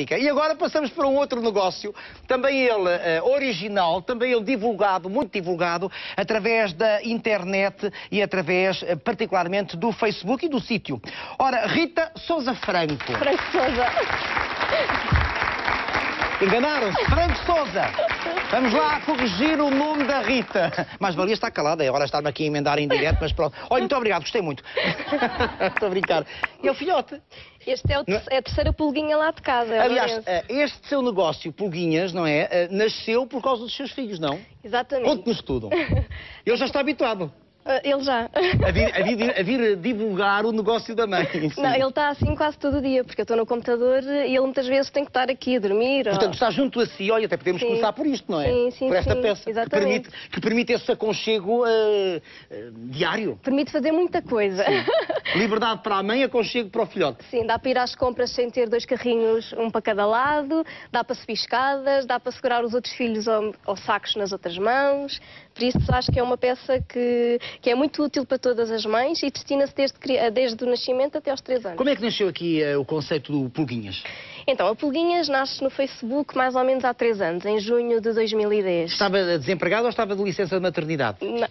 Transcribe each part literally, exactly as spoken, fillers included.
prática. E agora passamos para um outro negócio, também ele uh, original, também ele divulgado, muito divulgado, através da internet e através, uh, particularmente, do Facebook e do sítio. Ora, Rita Sousa Franco. Franco Sousa. Enganaram-se, Franco Sousa. Vamos lá corrigir o nome da Rita. Mas valia estar calada, é hora de estar-me aqui a emendar em direto, mas pronto. Olha, muito obrigado, gostei muito. Estou a brincar. E é o filhote. Este é, o te é a terceira pulguinha lá de casa. É Aliás, este seu negócio, Pulguinhas, não é? Nasceu por causa dos seus filhos, não? Exatamente. Conte-nos tudo. Ele já está habituado. Uh, ele já. A vir, a, vir, a vir divulgar o negócio da mãe. Sim. Não, ele está assim quase todo o dia, porque eu estou no computador e ele muitas vezes tem que estar aqui a dormir. Portanto, ou... está junto a si, olha, até podemos sim. começar por isto, não é? Sim, sim, por esta sim, peça. exatamente. Que permite, que permite esse aconchego uh, uh, diário. Permite fazer muita coisa. Sim. Liberdade para a mãe, aconchego para o filhote. Sim, dá para ir às compras sem ter dois carrinhos, um para cada lado, dá para subir escadas, dá para segurar os outros filhos ao, ao sacos nas outras mãos. Por isso acho que é uma peça que, que é muito útil para todas as mães e destina-se desde, desde o nascimento até aos três anos. Como é que nasceu aqui uh, o conceito do Pulguinhas? Então, a Pulguinhas nasce no Facebook mais ou menos há três anos, em junho de dois mil e dez. Estava desempregado ou estava de licença de maternidade? N uh,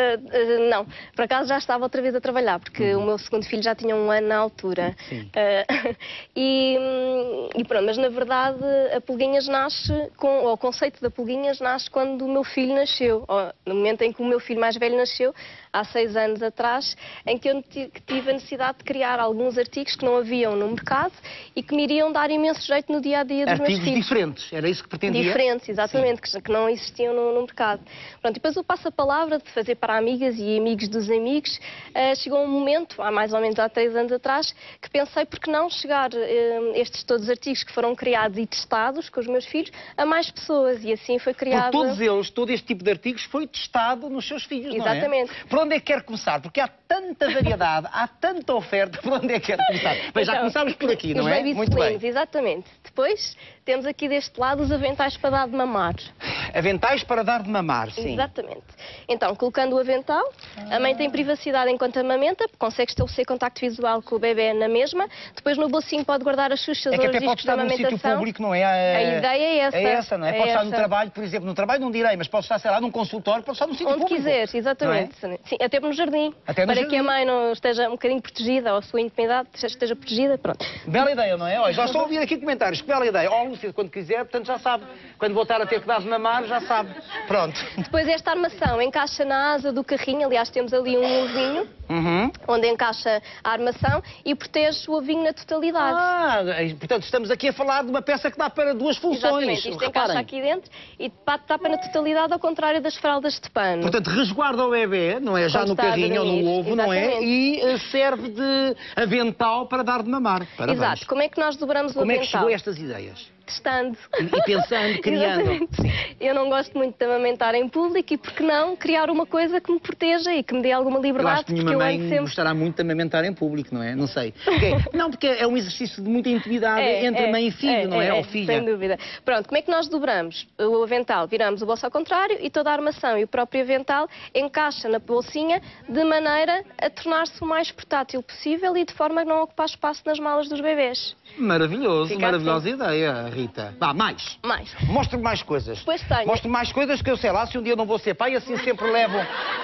uh, não, por acaso já estava outra vez a trabalhar, porque uhum. o meu segundo filho já tinha um ano na altura. Sim. Uh, e, e pronto, mas na verdade a Pulguinhas nasce, com, ou o conceito da Pulguinhas nasce quando o meu filho nasceu, ou no momento em que o meu filho mais velho nasceu, há seis anos atrás, em que eu tive a necessidade de criar alguns artigos que não haviam no mercado e que me iriam dar imenso jeito no dia-a-dia dos artigos meus filhos. Diferentes, era isso que pretendia? Diferentes, exatamente, que, que não existiam no, no mercado. Pronto, e depois eu passo a palavra de fazer para amigas e amigos dos amigos. Uh, chegou um momento, há mais ou menos há três anos atrás, que pensei por que não chegar uh, estes todos os artigos que foram criados e testados com os meus filhos a mais pessoas, e assim foi criado... Por todos eles, todo este tipo de artigos foi testado nos seus filhos, exatamente. Não é? Por onde é que quer começar? Porque há tanta variedade, há tanta oferta, por onde é que quer começar? Mas então, já começámos por aqui, não é? Muito bem. Exatamente. Depois temos aqui deste lado os aventais para dar de mamar. Aventais para dar de mamar, sim. Exatamente. Então, colocando o avental, a mãe tem privacidade enquanto amamenta, consegue estabelecer contacto visual com o bebê na mesma. Depois no bolsinho pode guardar as xuxas é que ou até os pode discos de estar num sítio público, não é? A, a ideia é essa. É essa, não é? é pode essa. estar no trabalho, por exemplo, no trabalho não direi, mas pode estar, sei lá, num consultório, pode estar num sítio onde público. Onde quiser, exatamente. É? Sim, até no jardim. Até no para jardim. que a mãe não esteja um bocadinho protegida, ou a sua intimidade esteja protegida, pronto. Bela ideia, não é? Olha, já estou a ouvir aqui comentários, que bela ideia. Ó, Lúcia, quando quiser, portanto já sabe. Quando voltar a ter que dar de mamar, já sabe. Pronto. Depois esta armação encaixa na asa do carrinho, aliás temos ali um ovinho, uhum. onde encaixa a armação e protege o ovinho na totalidade. Ah, portanto estamos aqui a falar de uma peça que dá para duas funções. Exatamente, isto reparem. Encaixa aqui dentro e tapa na totalidade, ao contrário das fraldas de pano. Portanto, resguarda o bebê, não é? Já Quando no carrinho ou no ovo, exatamente. Não é? E uh, serve de avental para dar de mamar. Parabéns. Exato. Como é que nós dobramos o Como avental? Como é que chegou a estas ideias? Testando. E, e pensando, criando. Eu não gosto muito de amamentar em público e, por que não, criar uma coisa que me proteja e que me dê alguma liberdade. Eu acho que nenhuma eu mãe sempre... gostará muito de amamentar em público, não é? Não sei. Porque, não, porque é um exercício de muita intimidade é, entre é, mãe e filho, é, não é? é Ou filha. Sem dúvida. Pronto, como é que nós dobramos o avental? Viramos o bolso ao contrário e toda a armação e o próprio avental encaixa na bolsinha de maneira a tornar-se o mais portátil possível e de forma a não ocupar espaço nas malas dos bebés. Maravilhoso, Fica maravilhosa assim. ideia, Rita. Vá, mais. Mais. Mostre-me mais coisas. Pois tenho. Mostre-me mais coisas que eu sei lá, se um dia eu não vou ser pai, assim sempre levo.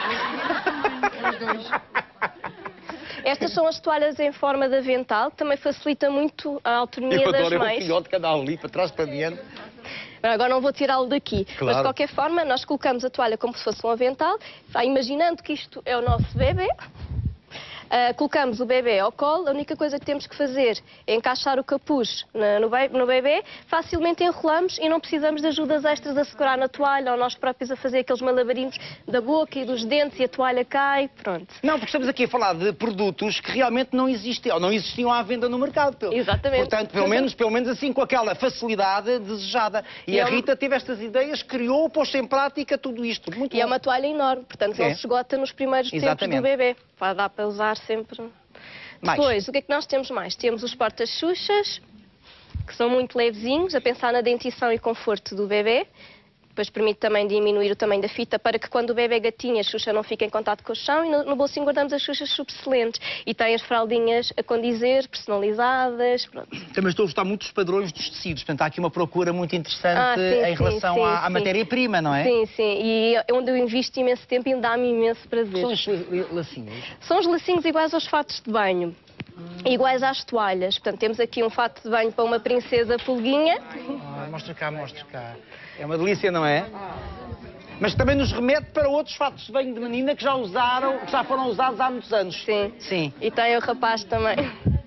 Estas são as toalhas em forma de avental, que também facilita muito a autonomia eu das adoro mães. Eu filhote que anda ali, para trás, para diante. Agora não vou tirá-lo daqui, claro. Mas de qualquer forma nós colocamos a toalha como se fosse um avental, imaginando que isto é o nosso bebê. Uh, colocamos o bebê ao colo, a única coisa que temos que fazer é encaixar o capuz na, no, be no bebê, facilmente enrolamos e não precisamos de ajudas extras a segurar na toalha ou nós próprios a fazer aqueles malabarismos da boca e dos dentes e a toalha cai, pronto. Não, porque estamos aqui a falar de produtos que realmente não existiam, ou não existiam à venda no mercado. Pelo... Exatamente. Portanto, pelo menos, pelo menos assim, com aquela facilidade desejada. E, e a Rita teve estas ideias, criou, pôs em prática tudo isto. Muito e bom. É uma toalha enorme, portanto é. não se esgota nos primeiros Exatamente. tempos do bebê. Vai dar para usar sempre. Mais. Depois, o que é que nós temos mais? Temos os porta-xuxas, que são muito levezinhos, a pensar na dentição e conforto do bebê. Depois permite também diminuir o tamanho da fita para que quando o bebê gatinha, a Xuxa não fique em contato com o chão, e no, no bolsinho guardamos as Xuxas subselentes. E tem as fraldinhas a condizer, personalizadas. Pronto. Também estou a gostar muito dos padrões dos tecidos. Portanto, há aqui uma procura muito interessante ah, sim, em relação sim, sim, à, à matéria-prima, não é? Sim, sim. E é onde eu invisto imenso tempo e dá-me imenso prazer. São os lacinhos? São os lacinhos iguais aos fatos de banho. Iguais às toalhas. Portanto, temos aqui um fato de banho para uma princesa pulguinha. Ah, mostra cá, mostra cá. É uma delícia, não é? Mas também nos remete para outros fatos de banho de menina que já usaram, que já foram usados há muitos anos. Sim. Sim. E tem o rapaz também.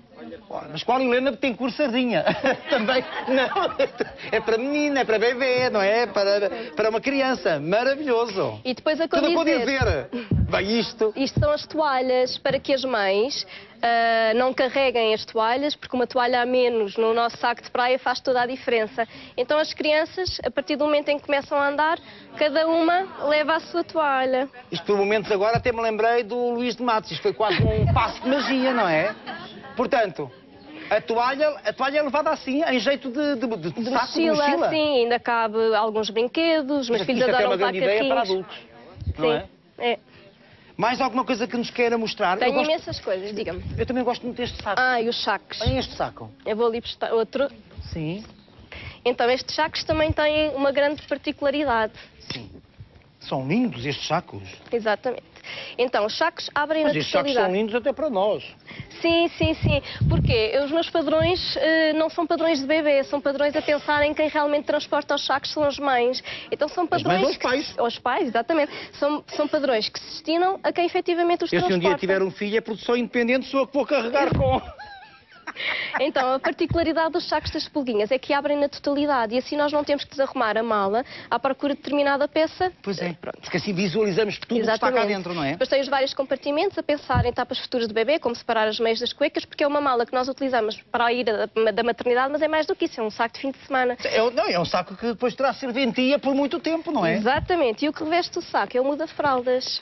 Mas qual Helena tem cor sardinha? Também não. É para menina, é para bebê, não é? Para, para uma criança. Maravilhoso. E depois a Tudo a condizer. dizer. Bem, isto... Isto são as toalhas para que as mães uh, não carreguem as toalhas, porque uma toalha a menos no nosso saco de praia faz toda a diferença. Então as crianças, a partir do momento em que começam a andar, cada uma leva a sua toalha. Isto por momentos agora até me lembrei do Luís de Matos. Isto foi quase um passo de magia, não é? Portanto, a toalha, a toalha é levada assim, em jeito de, de, de, de, De saco, mochila, de mochila. sim, ainda cabe alguns brinquedos, meus Isto filhos até é adoram uma levar grande ideia para carrinhos. adultos, não é? Sim, é. Mais alguma coisa que nos queira mostrar? Tenho eu, gosto... imensas coisas, diga-me. eu também gosto muito deste saco. Ah, e os sacos. Olha este saco. Eu vou ali prestar outro. Sim. Então, estes sacos também têm uma grande particularidade. Sim. São lindos estes sacos. Exatamente. Então, os sacos abrem Mas na estes sacos totalidade. são lindos até para nós. Sim, sim, sim. Porquê? Os meus padrões eh, não são padrões de bebê, são padrões a pensar em quem realmente transporta os sacos, são as mães. Então são padrões... As mães ou os que pais. se- Aos pais, exatamente. São, são padrões que se destinam a quem efetivamente os Eu, se um transporta. dia tiver um filho, é produção independente, sou eu que vou carregar com... Então, a particularidade dos sacos das pulguinhas é que abrem na totalidade e assim nós não temos que desarrumar a mala à procura de determinada peça. Pois é, Pronto. porque assim visualizamos tudo o que está cá dentro, não é? Depois tem os vários compartimentos a pensar em etapas futuras do bebê, como separar as meias das cuecas, porque é uma mala que nós utilizamos para a ida da, da maternidade, mas é mais do que isso, é um saco de fim de semana. É, um- não, é um saco que depois terá serventia por muito tempo, não é? Exatamente. E o que reveste o saco é o muda-fraldas.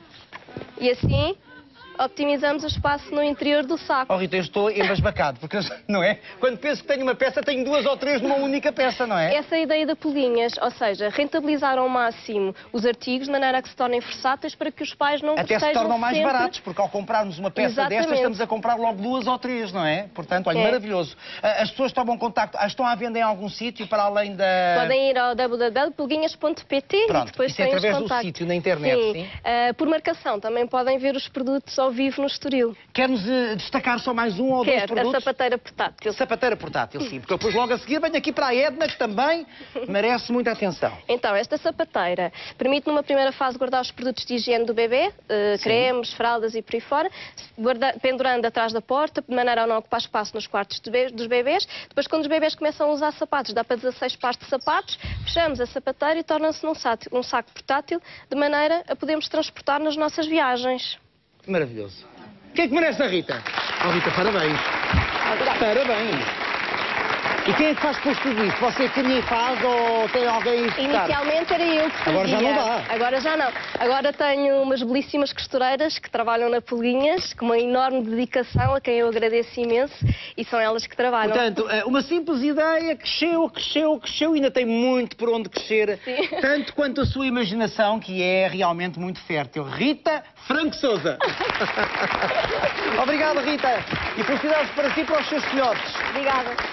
E assim optimizamos o espaço no interior do saco. Oh Rita, eu estou embasbacado, porque, eu- não é? Quando penso que tenho uma peça, tenho duas ou três numa única peça, não é? Essa é a ideia da Pulguinhas, ou seja, rentabilizar ao máximo os artigos de maneira a que se tornem versáteis para que os pais não Até se estejam tornam mais sempre... baratos, porque ao comprarmos uma peça Exatamente. destas, estamos a comprar logo duas ou três, não é? Portanto, olha, É. maravilhoso. Ah, As pessoas tomam contacto, ah, estão à venda em algum sítio para além da... Podem ir ao w w w ponto pulguinhas ponto p t Pronto, e depois isso é têm os através do contactos. sítio na internet, sim? Ah, por marcação, também podem ver os produtos ao vivo no Estoril. Quer-nos eh, destacar só mais um ou dois Quer a produtos? sapateira portátil. Sapateira portátil, sim, porque depois logo a seguir venho aqui para a Edna, que também merece muita atenção. Então, esta sapateira permite numa primeira fase guardar os produtos de higiene do bebê, eh, cremes, fraldas e por aí fora, guarda- pendurando atrás da porta, de maneira a não ocupar espaço nos quartos de be- dos bebês. Depois, quando os bebês começam a usar sapatos, dá para dezasseis pares de sapatos, fechamos a sapateira e torna-se num saco, um saco portátil, de maneira a podermos transportar nas nossas viagens. Maravilhoso. Quem é que merece a Rita? Oh, Rita, parabéns. Obrigada. Parabéns. E quem é que faz depois tudo isso? Você que me faz ou tem alguém a executar? Inicialmente era eu que fazia. Agora já não dá. Agora já não. Agora tenho umas belíssimas costureiras que trabalham na Pulguinhas, com uma enorme dedicação, a quem eu agradeço imenso, e são elas que trabalham. Portanto, eh, uma simples ideia cresceu, cresceu, cresceu e ainda tem muito por onde crescer. Sim. Tanto quanto a sua imaginação, que é realmente muito fértil. Rita Franco Sousa. Obrigado, Rita. E felicidades para si e para os seus filhotes. Obrigada.